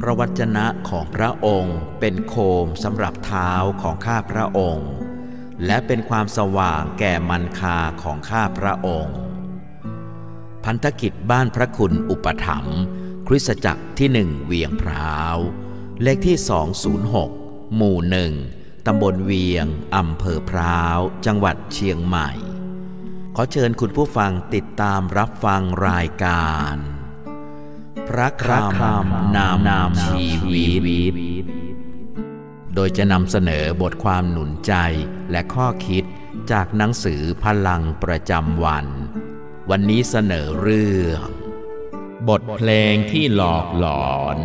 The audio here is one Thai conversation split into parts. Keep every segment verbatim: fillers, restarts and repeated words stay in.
ระวจนะของพระองค์เป็นโคมสำหรับเท้าของข้าพระองค์และเป็นความสว่างแก่มรรคาของข้าพระองค์พันธกิจบ้านพระคุณอุปถัมภ์คริสตจักรที่หนึ่งเวียงพร้าวเลขที่สองศูนย์หกหมู่หนึ่งตำบลเวียงอำเภอพร้าวจังหวัดเชียงใหม่ขอเชิญคุณผู้ฟังติดตามรับฟังรายการพระคำนำชีวิตโดยจะนำเสนอบทความหนุนใจและข้อคิดจากหนังสือพลังประจำวันวันนี้เสนอเรื่องบทเพลงที่หลอกหลอน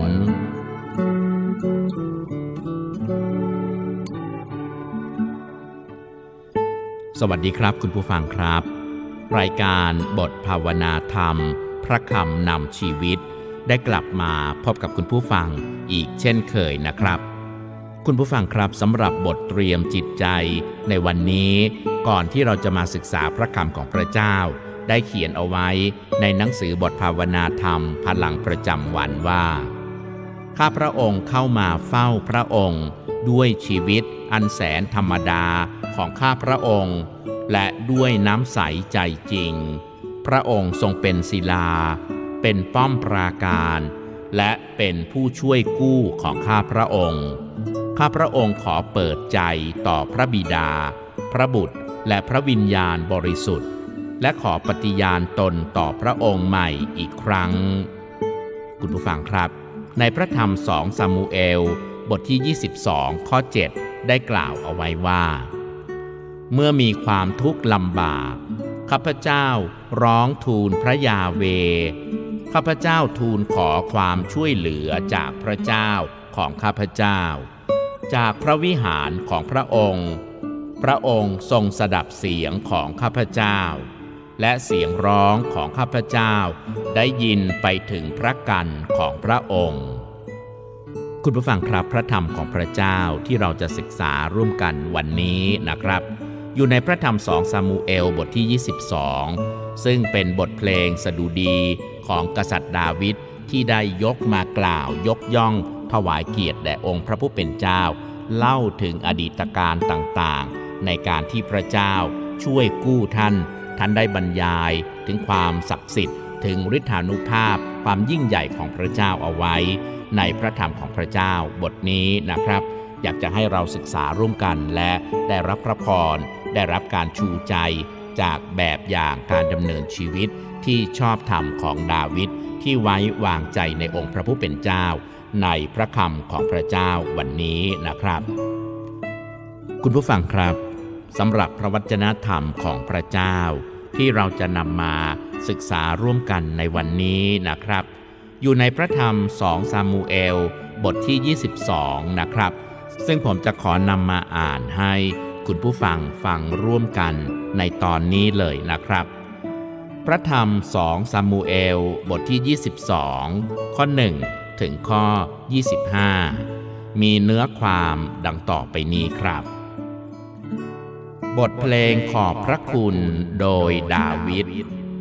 สวัสดีครับคุณผู้ฟังครับรายการบทภาวนาธรรมพระคำนำชีวิตได้กลับมาพบกับคุณผู้ฟังอีกเช่นเคยนะครับคุณผู้ฟังครับสำหรับบทเตรียมจิตใจในวันนี้ก่อนที่เราจะมาศึกษาพระคำของพระเจ้าได้เขียนเอาไว้ในหนังสือบทภาวนาธรรมพลังประจำวันว่าข้าพระองค์เข้ามาเฝ้าพระองค์ด้วยชีวิตอันแสนธรรมดาของข้าพระองค์และด้วยน้ำใสใจจริงพระองค์ทรงเป็นศิลาเป็นป้อมปราการและเป็นผู้ช่วยกู้ของข้าพระองค์ข้าพระองค์ขอเปิดใจต่อพระบิดาพระบุตรและพระวิญญาณบริสุทธิ์และขอปฏิญาณตนต่อพระองค์ใหม่อีกครั้งคุณผู้ฟังครับในพระธรรมสองซามูเอลบทที่ยี่สิบสองข้อเจ็ดได้กล่าวเอาไว้ว่าเมื่อมีความทุกข์ลำบากข้าพเจ้าร้องทูลพระยาเวห์ข้าพเจ้าทูลขอความช่วยเหลือจากพระเจ้าของข้าพเจ้าจากพระวิหารของพระองค์พระองค์ทรงสดับเสียงของข้าพเจ้าและเสียงร้องของข้าพเจ้าได้ยินไปถึงพระกันของพระองค์คุณผู้ฟังครับพระธรรมของพระเจ้าที่เราจะศึกษาร่วมกันวันนี้นะครับอยู่ในพระธรรมสองซามูเอลบทที่ยี่สิบสองซึ่งเป็นบทเพลงสดุดีของกษัตริย์ดาวิดที่ได้ยกมากล่าวยกย่องถวายเกียรติแด่องค์พระผู้เป็นเจ้าเล่าถึงอดีตการต่างๆในการที่พระเจ้าช่วยกู้ท่านท่านได้บรรยายถึงความศักดิ์สิทธิ์ถึงฤทธานุภาพความยิ่งใหญ่ของพระเจ้าเอาไว้ในพระธรรมของพระเจ้าบทนี้นะครับอยากจะให้เราศึกษาร่วมกันและได้รับพระพรได้รับการชูใจจากแบบอย่างการดำเนินชีวิตที่ชอบธรรมของดาวิดที่ไว้วางใจในองค์พระผู้เป็นเจ้าในพระคำของพระเจ้าวันนี้นะครับคุณผู้ฟังครับสำหรับพระวจนะธรรมของพระเจ้าที่เราจะนำมาศึกษาร่วมกันในวันนี้นะครับอยู่ในพระธรรมสองซามูเอลบทที่ยี่สิบสองนะครับซึ่งผมจะขอนำมาอ่านให้คุณผู้ฟังฟังร่วมกันในตอนนี้เลยนะครับพระธรรมสองซามูเอลบทที่ยี่สิบสองข้อหนึ่งถึงข้อยี่สิบห้ามีเนื้อความดังต่อไปนี้ครับบทเพลงขอบพระคุณโดยดาวิด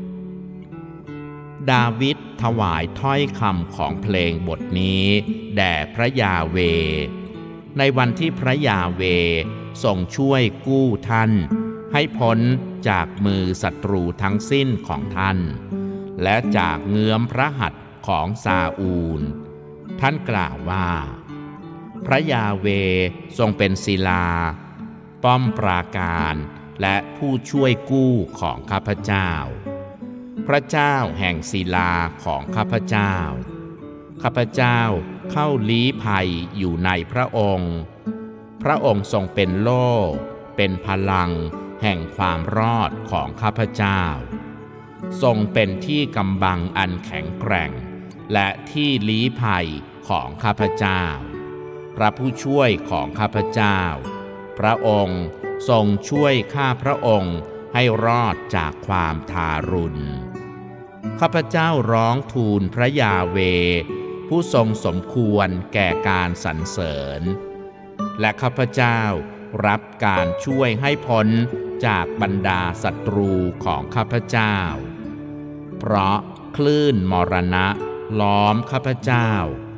ดาวิดถวายถ้อยคำของเพลงบทนี้แด่พระยาเวห์ในวันที่พระยาเวห์ทรงช่วยกู้ท่านให้พ้นจากมือศัตรูทั้งสิ้นของท่านและจากเงื้อมพระหัตถ์ของซาอูลท่านกล่าวว่าพระยาเวห์ทรงเป็นศิลาป้อมปราการและผู้ช่วยกู้ของข้าพเจ้าพระเจ้าแห่งศิลาของข้าพเจ้าข้าพเจ้าเข้าลี้ภัยอยู่ในพระองค์พระองค์ทรงเป็นโล่เป็นพลังแห่งความรอดของข้าพเจ้าทรงเป็นที่กำบังอันแข็งแกร่งและที่ลี้ภัยของข้าพเจ้าพระผู้ช่วยของข้าพเจ้าพระองค์ทรงช่วยข้าพระองค์ให้รอดจากความทารุณข้าพเจ้าร้องทูลพระยาเวห์ผู้ทรงสมควรแก่การสรรเสริญและข้าพเจ้ารับการช่วยให้พ้นจากบรรดาศัตรูของข้าพเจ้าเพราะคลื่นมรณะล้อมข้าพเจ้า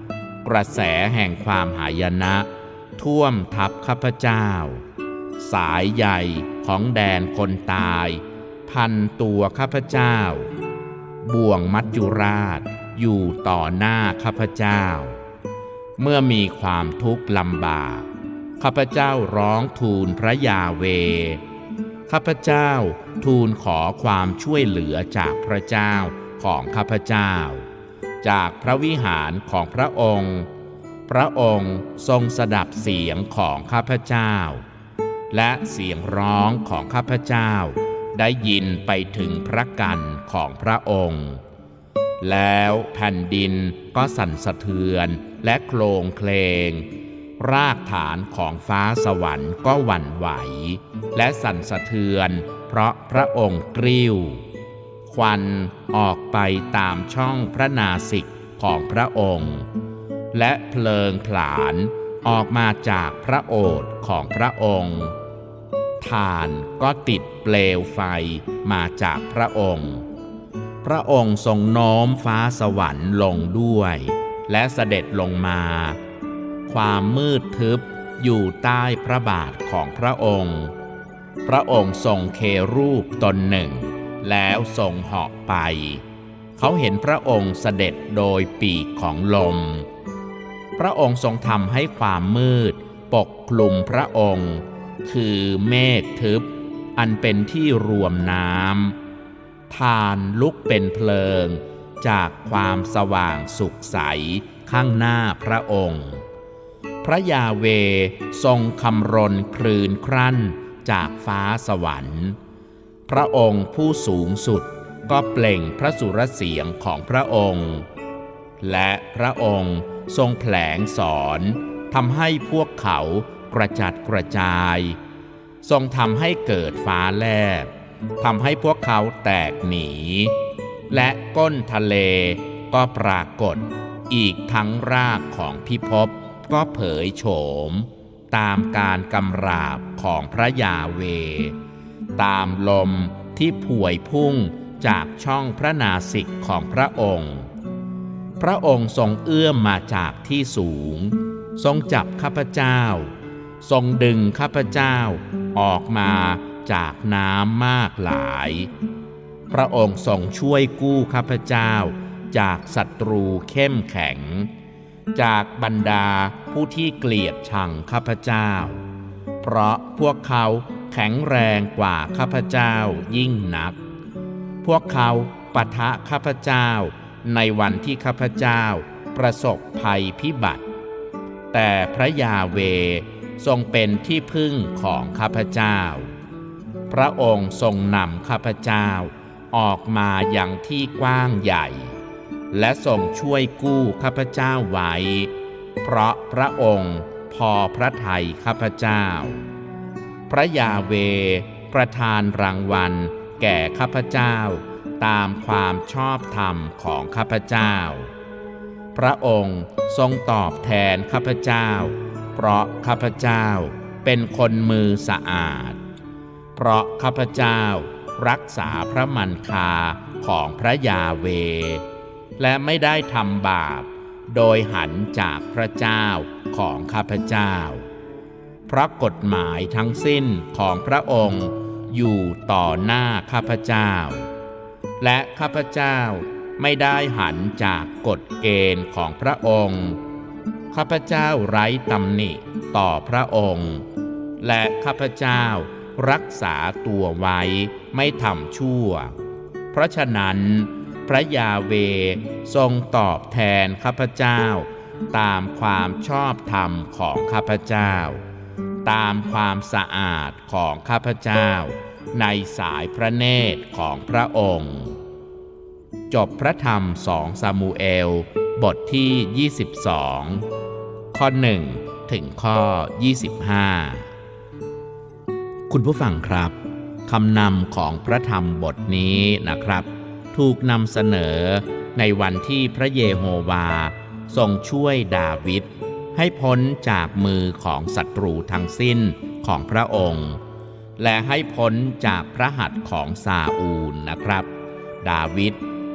กระแสแห่งความหายนะท่วมทับข้าพเจ้าสายใยของแดนคนตายพันตัวข้าพเจ้าบ่วงมัจจุราชอยู่ต่อหน้าข้าพเจ้าเมื่อมีความทุกข์ลำบากข้าพเจ้าร้องทูลพระยาเวห์ข้าพเจ้าทูลขอความช่วยเหลือจากพระเจ้าของข้าพเจ้าจากพระวิหารของพระองค์พระองค์ทรงสดับเสียงของข้าพเจ้าและเสียงร้องของข้าพเจ้าได้ยินไปถึงพระกันของพระองค์แล้วแผ่นดินก็สั่นสะเทือนและโคลงเคลงรากฐานของฟ้าสวรรค์ก็หวั่นไหวและสั่นสะเทือนเพราะพระองค์กริ้วควันออกไปตามช่องพระนาสิกของพระองค์และเพลิงผลาญออกมาจากพระโอษฐ์ของพระองค์ถ่านก็ติดเปลวไฟมาจากพระองค์พระองค์ทรงโน้มฟ้าสวรรค์ลงด้วยและเสด็จลงมาความมืดทึบอยู่ใต้พระบาทของพระองค์พระองค์ทรงเครูปตนหนึ่งแล้วทรงเหาะไปเขาเห็นพระองค์เสด็จโดยปีกของลมพระองค์ทรงทำให้ความมืดปกคลุมพระองค์คือเมฆทึบอันเป็นที่รวมน้ำทานลุกเป็นเพลิงจากความสว่างสุขใสข้างหน้าพระองค์พระยาเวห์ทรงคำรณครืนครั่นจากฟ้าสวรรค์พระองค์ผู้สูงสุดก็เปล่งพระสุรเสียงของพระองค์และพระองค์ทรงแผลงสอนทำให้พวกเขากระจัดกระจายทรงทำให้เกิดฟ้าแลบทำให้พวกเขาแตกหนีและก้นทะเลก็ปรากฏอีกทั้งรากของพิภพก็เผยโฉมตามการกำราบของพระยาเวห์ตามลมที่ผวยพุ่งจากช่องพระนาสิกของพระองค์พระองค์ทรงเอื้อมมาจากที่สูงทรงจับข้าพเจ้าทรงดึงข้าพเจ้าออกมาจากน้ำมากหลายพระองค์ทรงช่วยกู้ข้าพเจ้าจากศัตรูเข้มแข็งจากบรรดาผู้ที่เกลียดชังข้าพเจ้าเพราะพวกเขาแข็งแรงกว่าข้าพเจ้ายิ่งนักพวกเขาปะทะข้าพเจ้าในวันที่ข้าพเจ้าประสบภัยพิบัติแต่พระยาเวห์ทรงเป็นที่พึ่งของข้าพเจ้าพระองค์ทรงนำข้าพเจ้าออกมายังที่กว้างใหญ่และทรงช่วยกู้ข้าพเจ้าไว้เพราะพระองค์พอพระทัยข้าพเจ้าพระยาเวห์ประทานรางวัลแก่ข้าพเจ้าตามความชอบธรรมของข้าพเจ้าพระองค์ทรงตอบแทนข้าพเจ้าเพราะข้าพเจ้าเป็นคนมือสะอาดเพราะข้าพเจ้ารักษาพระมันคาของพระยาเวห์และไม่ได้ทำบาปโดยหันจากพระเจ้าของข้าพเจ้าเพราะกฎหมายทั้งสิ้นของพระองค์อยู่ต่อหน้าข้าพเจ้าและข้าพเจ้าไม่ได้หันจากกฎเกณฑ์ของพระองค์ข้าพเจ้าไร้ตำหนิต่อพระองค์และข้าพเจ้ารักษาตัวไว้ไม่ทำชั่วเพราะฉะนั้นพระยาเวห์ทรงตอบแทนข้าพเจ้าตามความชอบธรรมของข้าพเจ้าตามความสะอาดของข้าพเจ้าในสายพระเนตรของพระองค์จบพระธรรมสองซามูเอลบทที่ยี่สิบสองข้อหนึ่งถึงข้อยี่สิบห้าคุณผู้ฟังครับคำนำของพระธรรมบทนี้นะครับถูกนำเสนอในวันที่พระเยโฮวาห์ทรงช่วยดาวิดให้พ้นจากมือของศัตรูทั้งสิ้นของพระองค์และให้พ้นจากพระหัตถ์ของซาอูลนะครับดาวิด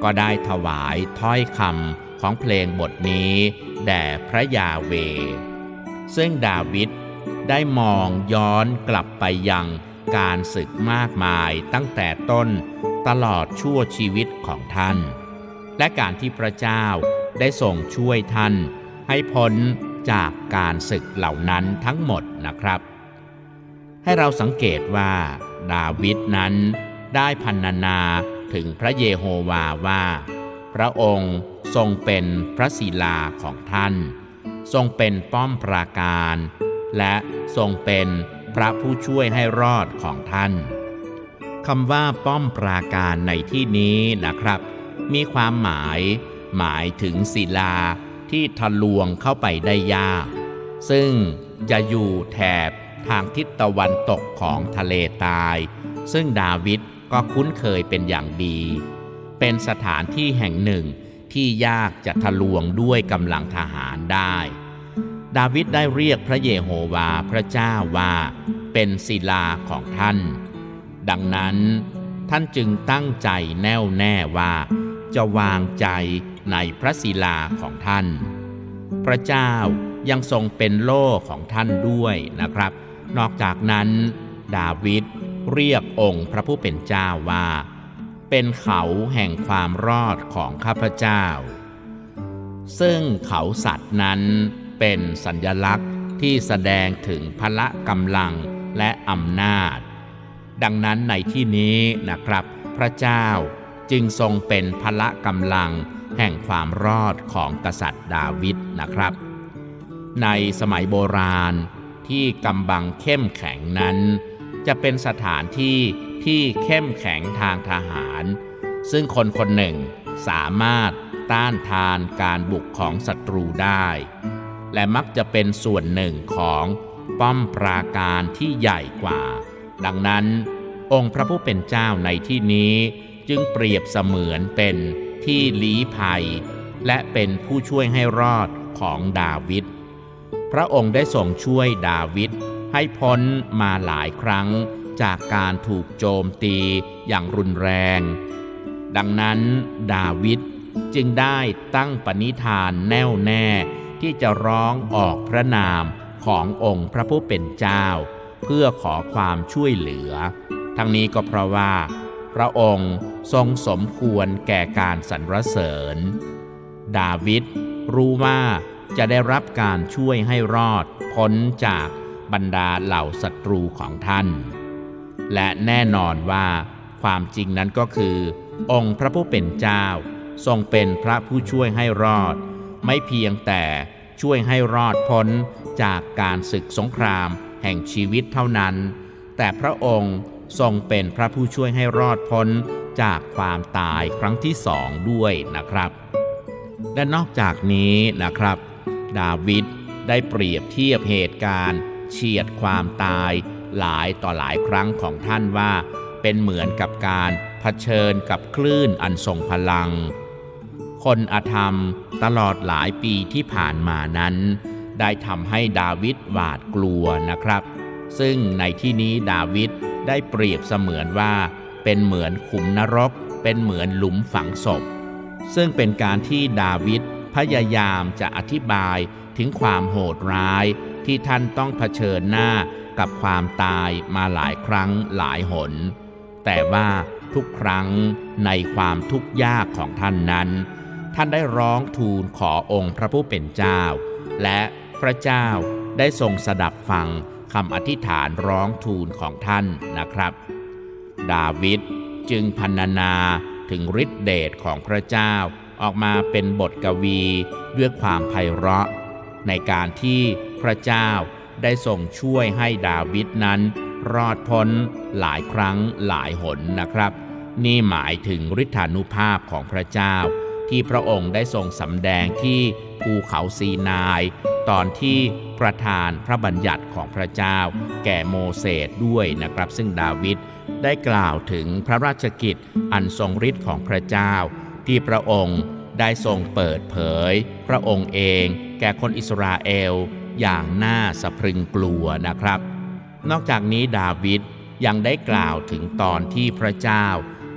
ก็ได้ถวายถ้อยคำของเพลงบทนี้แด่พระยาเวห์ซึ่งดาวิดได้มองย้อนกลับไปยังการศึกมากมายตั้งแต่ต้นตลอดชั่วชีวิตของท่านและการที่พระเจ้าได้ทรงช่วยท่านให้พ้นจากการศึกเหล่านั้นทั้งหมดนะครับให้เราสังเกตว่าดาวิดนั้นได้พรรณนาถึงพระเยโฮวาว่าพระองค์ทรงเป็นพระศิลาของท่านทรงเป็นป้อมปราการและทรงเป็นพระผู้ช่วยให้รอดของท่านคำว่าป้อมปราการในที่นี้นะครับมีความหมายหมายถึงศิลาที่ทะลวงเข้าไปได้ยากซึ่งจะอยู่แถบทางทิศตะวันตกของทะเลทรายซึ่งดาวิดก็คุ้นเคยเป็นอย่างดีเป็นสถานที่แห่งหนึ่งที่ยากจะทะลวงด้วยกำลังทหารได้ดาวิดได้เรียกพระเยโฮวาห์พระเจ้าว่าเป็นศิลาของท่านดังนั้นท่านจึงตั้งใจแน่วแน่ว่าจะวางใจในพระศิลาของท่านพระเจ้ายังทรงเป็นโล่ของท่านด้วยนะครับนอกจากนั้นดาวิดเรียกองค์พระผู้เป็นเจ้าว่าเป็นเขาแห่งความรอดของข้าพเจ้าซึ่งเขาสัตว์นั้นเป็นสัญลักษณ์ที่แสดงถึงพละกำลังและอำนาจดังนั้นในที่นี้นะครับพระเจ้าจึงทรงเป็นพละกำลังแห่งความรอดของกษัตริย์ดาวิดนะครับในสมัยโบราณที่กำบังเข้มแข็งนั้นจะเป็นสถานที่ที่เข้มแข็งทางทหารซึ่งคนคนหนึ่งสามารถต้านทานการบุกของศัตรูได้และมักจะเป็นส่วนหนึ่งของป้อมปราการที่ใหญ่กว่าดังนั้นองค์พระผู้เป็นเจ้าในที่นี้จึงเปรียบเสมือนเป็นที่ลี้ภัยและเป็นผู้ช่วยให้รอดของดาวิดพระองค์ได้ทรงช่วยดาวิดให้พ้นมาหลายครั้งจากการถูกโจมตีอย่างรุนแรงดังนั้นดาวิดจึงได้ตั้งปณิธานแน่วแน่ที่จะร้องออกพระนามขององค์พระผู้เป็นเจ้าเพื่อขอความช่วยเหลือทั้งนี้ก็เพราะว่าพระองค์ทรงสมควรแก่การสรรเสริญดาวิดรู้ว่าจะได้รับการช่วยให้รอดพ้นจากบรรดาเหล่าศัตรูของท่านและแน่นอนว่าความจริงนั้นก็คือองค์พระผู้เป็นเจ้าทรงเป็นพระผู้ช่วยให้รอดไม่เพียงแต่ช่วยให้รอดพ้นจากการศึกสงครามแห่งชีวิตเท่านั้นแต่พระองค์ทรงเป็นพระผู้ช่วยให้รอดพ้นจากความตายครั้งที่สองด้วยนะครับและนอกจากนี้นะครับดาวิดได้เปรียบเทียบเหตุการณ์เฉียดความตายหลายต่อหลายครั้งของท่านว่าเป็นเหมือนกับการเผชิญกับคลื่นอันทรงพลังคนอธรรมตลอดหลายปีที่ผ่านมานั้นได้ทำให้ดาวิดหวาดกลัวนะครับซึ่งในที่นี้ดาวิดได้เปรียบเสมือนว่าเป็นเหมือนขุมนรกเป็นเหมือนหลุมฝังศพซึ่งเป็นการที่ดาวิดพยายามจะอธิบายถึงความโหดร้ายที่ท่านต้องเผชิญหน้ากับความตายมาหลายครั้งหลายหนแต่ว่าทุกครั้งในความทุกข์ยากของท่านนั้นท่านได้ร้องทูลขอองค์พระผู้เป็นเจ้าและพระเจ้าได้ทรงสดับฟังคำอธิษฐานร้องทูลของท่านนะครับดาวิดจึงพรรณนาถึงฤทธิเดชของพระเจ้าออกมาเป็นบทกวีด้วยความไพเราะในการที่พระเจ้าได้ทรงช่วยให้ดาวิดนั้นรอดพ้นหลายครั้งหลายหนนะครับนี่หมายถึงฤทธานุภาพของพระเจ้าที่พระองค์ได้ทรงสำแดงที่ภูเขาซีนายตอนที่ประทานพระบัญญัติของพระเจ้าแก่โมเสสด้วยนะครับซึ่งดาวิดได้กล่าวถึงพระราชกิจอันทรงฤทธิ์ของพระเจ้าที่พระองค์ได้ทรงเปิดเผยพระองค์เองแก่คนอิสราเอลอย่างน่าสะพรึงกลัวนะครับนอกจากนี้ดาวิดยังได้กล่าวถึงตอนที่พระเจ้า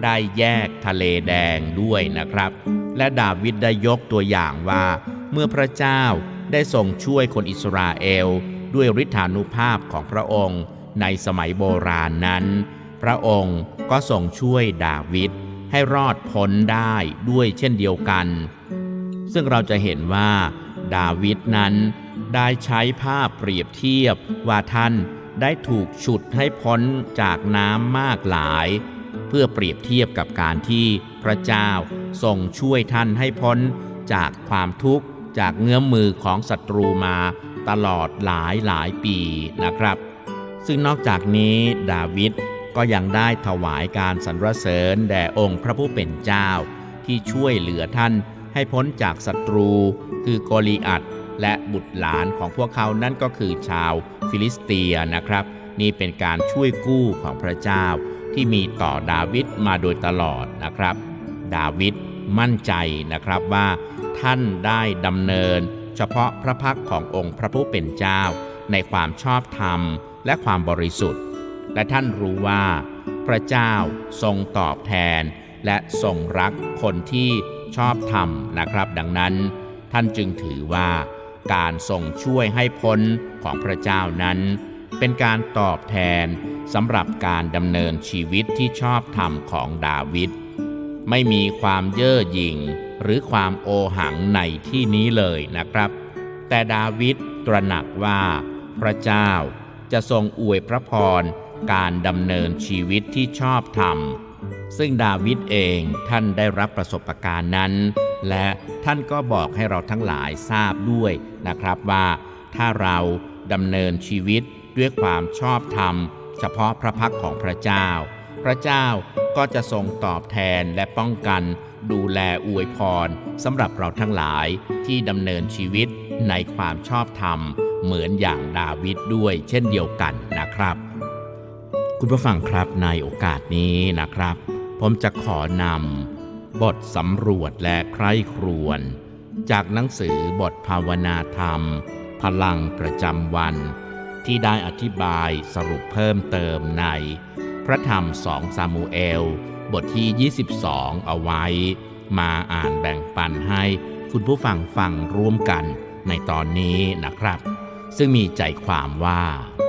ได้แยกทะเลแดงด้วยนะครับและดาวิดได้ยกตัวอย่างว่าเมื่อพระเจ้าได้ทรงช่วยคนอิสราเอลด้วยฤทธานุภาพของพระองค์ในสมัยโบราณนั้นพระองค์ก็ทรงช่วยดาวิดให้รอดพ้นได้ด้วยเช่นเดียวกันซึ่งเราจะเห็นว่าดาวิดนั้นได้ใช้ภาพเปรียบเทียบว่าท่านได้ถูกฉุดให้พ้นจากน้ำมากหลายเพื่อเปรียบเทียบกับการที่พระเจ้าทรงช่วยท่านให้พ้นจากความทุกข์จากเงื้อมมือของศัตรูมาตลอดหลายหลายปีนะครับซึ่งนอกจากนี้ดาวิดก็ยังได้ถวายการสรรเสริญแด่องค์พระผู้เป็นเจ้าที่ช่วยเหลือท่านให้พ้นจากศัตรูคือโกลิอัทและบุตรหลานของพวกเขานั่นก็คือชาวฟิลิสเตียนะครับนี่เป็นการช่วยกู้ของพระเจ้าที่มีต่อดาวิดมาโดยตลอดนะครับดาวิดมั่นใจนะครับว่าท่านได้ดำเนินเฉพาะพระพักขององค์พระผู้เป็นเจ้าในความชอบธรรมและความบริสุทธิ์และท่านรู้ว่าพระเจ้าทรงตอบแทนและทรงรักคนที่ชอบธรรมนะครับดังนั้นท่านจึงถือว่าการทรงช่วยให้พ้นของพระเจ้านั้นเป็นการตอบแทนสำหรับการดำเนินชีวิตที่ชอบธรรมของดาวิดไม่มีความเย่อหยิ่งหรือความโอหังในที่นี้เลยนะครับแต่ดาวิดตระหนักว่าพระเจ้าจะทรงอวยพระพรการดำเนินชีวิตที่ชอบธรรมซึ่งดาวิดเองท่านได้รับประสบการณ์นั้นและท่านก็บอกให้เราทั้งหลายทราบด้วยนะครับว่าถ้าเราดำเนินชีวิตด้วยความชอบธรรมเฉพาะพระพักของพระเจ้าพระเจ้าก็จะทรงตอบแทนและป้องกันดูแลอวยพรสำหรับเราทั้งหลายที่ดำเนินชีวิตในความชอบธรรมเหมือนอย่างดาวิดด้วยเช่นเดียวกันนะครับคุณผู้ฟังครับในโอกาสนี้นะครับผมจะขอนำบทสำรวจและใคร่ครวญจากหนังสือบทภาวนาธรรมพลังประจำวันที่ได้อธิบายสรุปเพิ่มเติมในพระธรรมสองซามูเอลบทที่ยี่สิบสองเอาไว้มาอ่านแบ่งปันให้คุณผู้ฟังฟังร่วมกันในตอนนี้นะครับซึ่งมีใจความว่า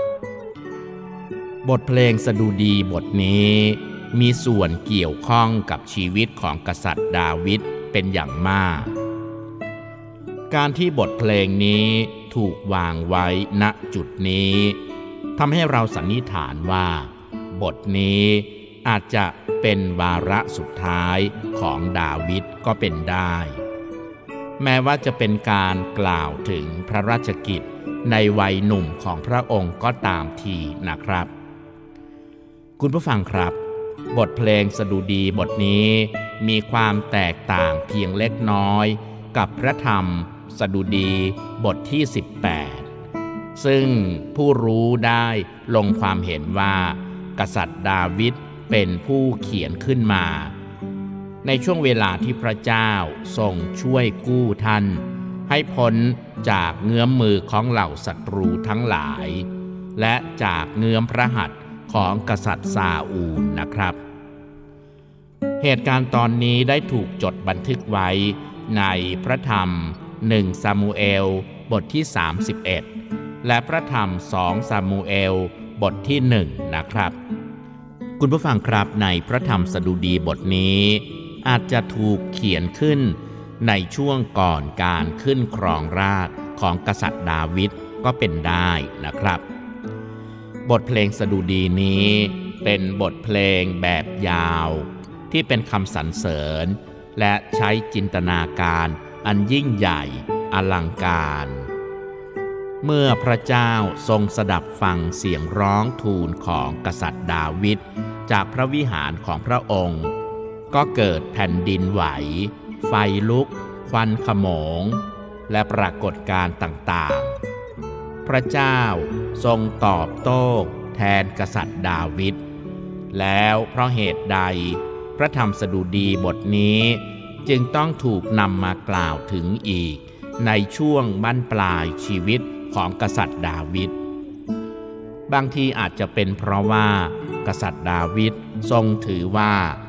บทเพลงสดุดีบทนี้มีส่วนเกี่ยวข้องกับชีวิตของกษัตริย์ดาวิดเป็นอย่างมากการที่บทเพลงนี้ถูกวางไว้ณจุดนี้ทำให้เราสันนิษฐานว่าบทนี้อาจจะเป็นวาระสุดท้ายของดาวิดก็เป็นได้แม้ว่าจะเป็นการกล่าวถึงพระราชกิจในวัยหนุ่มของพระองค์ก็ตามทีนะครับคุณผู้ฟังครับบทเพลงสดุดีบทนี้มีความแตกต่างเพียงเล็กน้อยกับพระธรรมสดุดีบทที่สิบแปดซึ่งผู้รู้ได้ลงความเห็นว่ากษัตริย์ดาวิดเป็นผู้เขียนขึ้นมาในช่วงเวลาที่พระเจ้าทรงช่วยกู้ท่านให้พ้นจากเงื้อมมือของเหล่าศัตรูทั้งหลายและจากเงื้อมพระหัตถ์ของกษัตริย์ซาอูลนะครับเหตุการณ์ตอนนี้ได้ถูกจดบันทึกไว้ในพระธรรมหนึ่งซามูเอลบทที่สามสิบเอ็ดและพระธรรมสองซามูเอลบทที่หนึ่งนะครับคุณผู้ฟังครับในพระธรรมสดุดีบทนี้อาจจะถูกเขียนขึ้นในช่วงก่อนการขึ้นครองราชย์ของกษัตริย์ดาวิดก็เป็นได้นะครับบทเพลงสดุดีนี้เป็นบทเพลงแบบยาวที่เป็นคำสรรเสริญและใช้จินตนาการอันยิ่งใหญ่อลังการเมื่อพระเจ้าทรงสดับฟังเสียงร้องทูลของกษัตริย์ดาวิดจากพระวิหารของพระองค์ก็เกิดแผ่นดินไหวไฟลุกควันขโมงและปรากฏการณ์ต่างๆพระเจ้าทรงตอบโต้แทนกษัตริย์ดาวิดแล้วเพราะเหตุใดพระธรรมสดุดีบทนี้จึงต้องถูกนำมากล่าวถึงอีกในช่วงบั้นปลายชีวิตของกษัตริย์ดาวิดบางทีอาจจะเป็นเพราะว่ากษัตริย์ดาวิดทรงถือว่า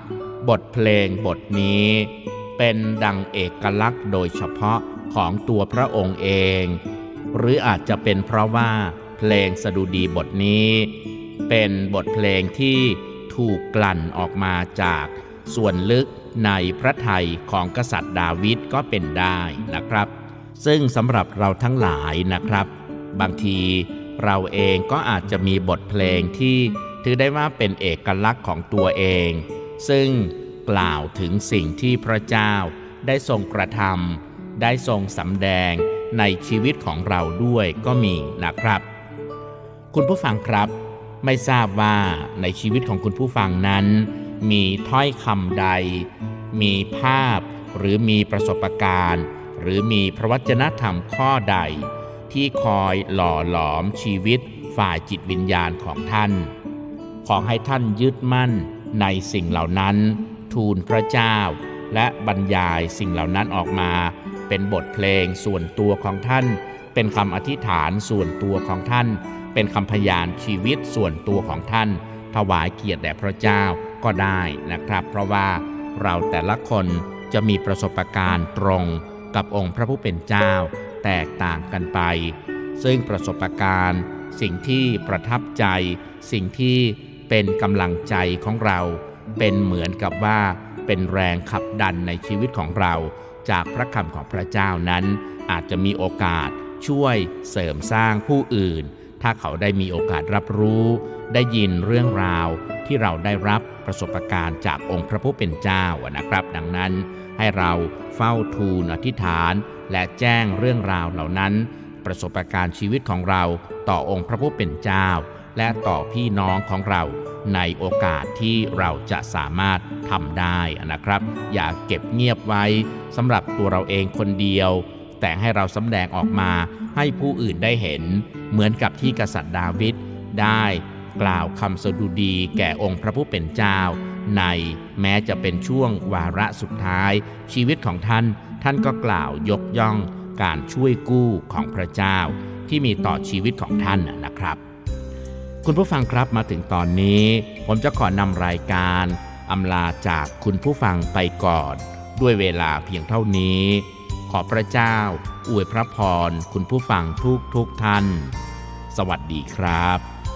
บทเพลงบทนี้เป็นดังเอกลักษณ์โดยเฉพาะของตัวพระองค์เองหรืออาจจะเป็นเพราะว่าเพลงสดุดีบทนี้เป็นบทเพลงที่ถูกกลั่นออกมาจากส่วนลึกในพระทัยของกษัตริย์ดาวิดก็เป็นได้นะครับซึ่งสำหรับเราทั้งหลายนะครับบางทีเราเองก็อาจจะมีบทเพลงที่ถือได้ว่าเป็นเอกลักษณ์ของตัวเองซึ่งกล่าวถึงสิ่งที่พระเจ้าได้ทรงกระทำได้ทรงสำแดงในชีวิตของเราด้วยก็มีนะครับคุณผู้ฟังครับไม่ทราบว่าในชีวิตของคุณผู้ฟังนั้นมีถ้อยคำใดมีภาพหรือมีประสบการณ์หรือมีพระวจนะธรรมข้อใดที่คอยหล่อหลอมชีวิตฝ่ายจิตวิญญาณของท่านขอให้ท่านยึดมั่นในสิ่งเหล่านั้นทูลพระเจ้าและบรรยายสิ่งเหล่านั้นออกมาเป็นบทเพลงส่วนตัวของท่านเป็นคำอธิษฐานส่วนตัวของท่านเป็นคำพยานชีวิตส่วนตัวของท่านถวายเกียรติแด่พระเจ้าก็ได้นะครับเพราะว่าเราแต่ละคนจะมีประสบการณ์ตรงกับองค์พระผู้เป็นเจ้าแตกต่างกันไปซึ่งประสบการณ์สิ่งที่ประทับใจสิ่งที่เป็นกำลังใจของเราเป็นเหมือนกับว่าเป็นแรงขับดันในชีวิตของเราจากพระคำของพระเจ้านั้นอาจจะมีโอกาสช่วยเสริมสร้างผู้อื่นถ้าเขาได้มีโอกาสรับรู้ได้ยินเรื่องราวที่เราได้รับประสบการณ์จากองค์พระผู้เป็นเจ้านะครับดังนั้นให้เราเฝ้าทูลอธิษฐานและแจ้งเรื่องราวเหล่านั้นประสบการณ์ชีวิตของเราต่อองค์พระผู้เป็นเจ้าและต่อพี่น้องของเราในโอกาสที่เราจะสามารถทำได้นะครับอย่าเก็บเงียบไว้สำหรับตัวเราเองคนเดียวแต่ให้เราสำแดงออกมาให้ผู้อื่นได้เห็นเหมือนกับที่กษัตริย์ดาวิดได้กล่าวคำสดุดีแก่องค์พระผู้เป็นเจ้าในแม้จะเป็นช่วงวาระสุดท้ายชีวิตของท่านท่านก็กล่าวยกย่องการช่วยกู้ของพระเจ้าที่มีต่อชีวิตของท่านนะครับคุณผู้ฟังครับมาถึงตอนนี้ผมจะขอนำรายการอำลาจากคุณผู้ฟังไปก่อนด้วยเวลาเพียงเท่านี้ขอพระเจ้าอวยพระพรคุณผู้ฟังทุกทุกท่านสวัสดีครับ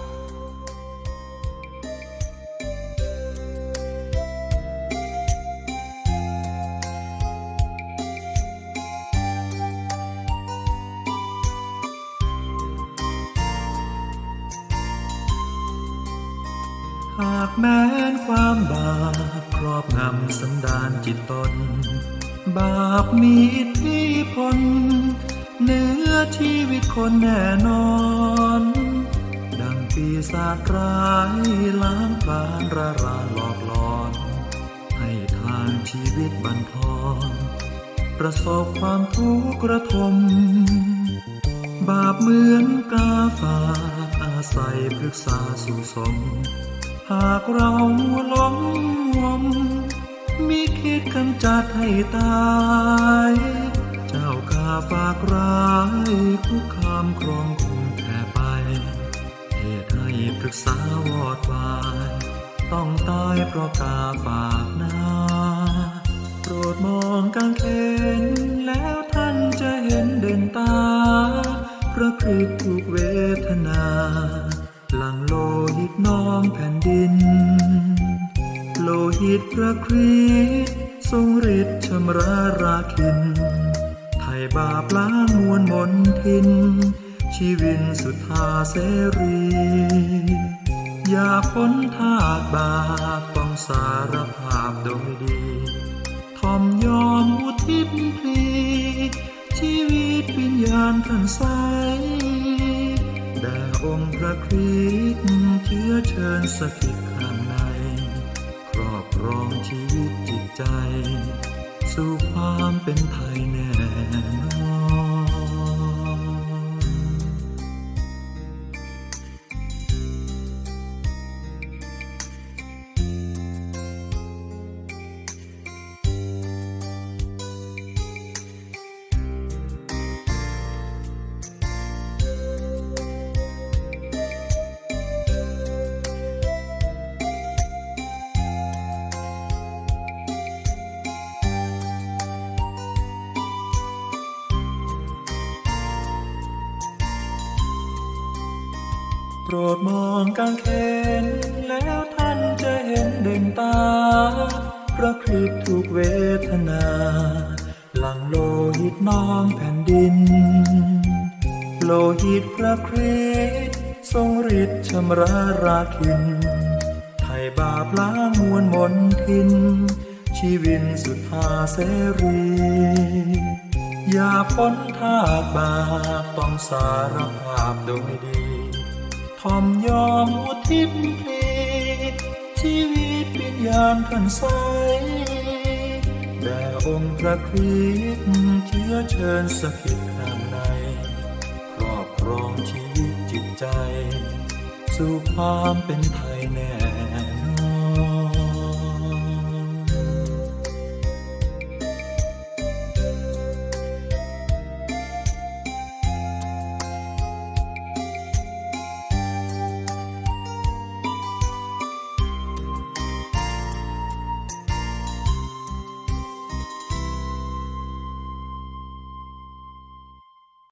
หากแม้นความบาปครอบงำสันดานจิตตนบาปมีอิทธิพลเหนือชีวิตคนแน่นอนดังปีศาจร้ายล้างผลาญระรานหลอกหลอนให้ทางชีวิตบั่นทอนประสบความทุกข์ระทมบาปเหมือนกาฝากอาศัยพฤกษาสู่สมหากเรามัวหลงงมมิคิดกำจัดให้ตายเจ้ากาฝากร้ายคุกคามครองคุมแผ่ไปเหตุให้พฤกษาวอดวายต้องตายเพราะกาฝากนาโปรดมองกางเขนแล้วท่านจะเห็นเด่นตาพระคริสต์ถูกเวทนาหลั่งโลหิตน้อมแผ่นดินโลหิตพระคริสต์ทรงฤทธิ์ชำระราคินไถ่บาปล้างมวลมนทินชีวิตสุทธาเสรีอย่าพ้นทาสบาปต้องสารภาพโดยดีทอมยอมอุทิศพลีชีวิตวิญญาณท่านใสแด่องค์พระคริสต์เชื้อเชิญสถิตข้างในครอบครองชีวิตจิตใจสู่ความเป็นไทยแน่นอนโปรดมองกางเขนแล้วท่านจะเห็นเด่นตาพระคริสต์ถูกเวทนาหลั่งโลหิตน้องแผ่นดินโลหิตพระคริสต์ทรงฤทธิ์ชำระราคินไถ่บาปล้างมวลมนทินชีวิตสุดหาเสรีอย่าพ้นทาสบาปต้องสารภาพโดยดีทอมยอมอุทิศพลีชีวิตวิญญาณท่านใสแด่องค์พระคริสต์เชื้อเชิญสถิตข้างในครอบครองชีวิตจิตใจสู่ความเป็นไทยแน่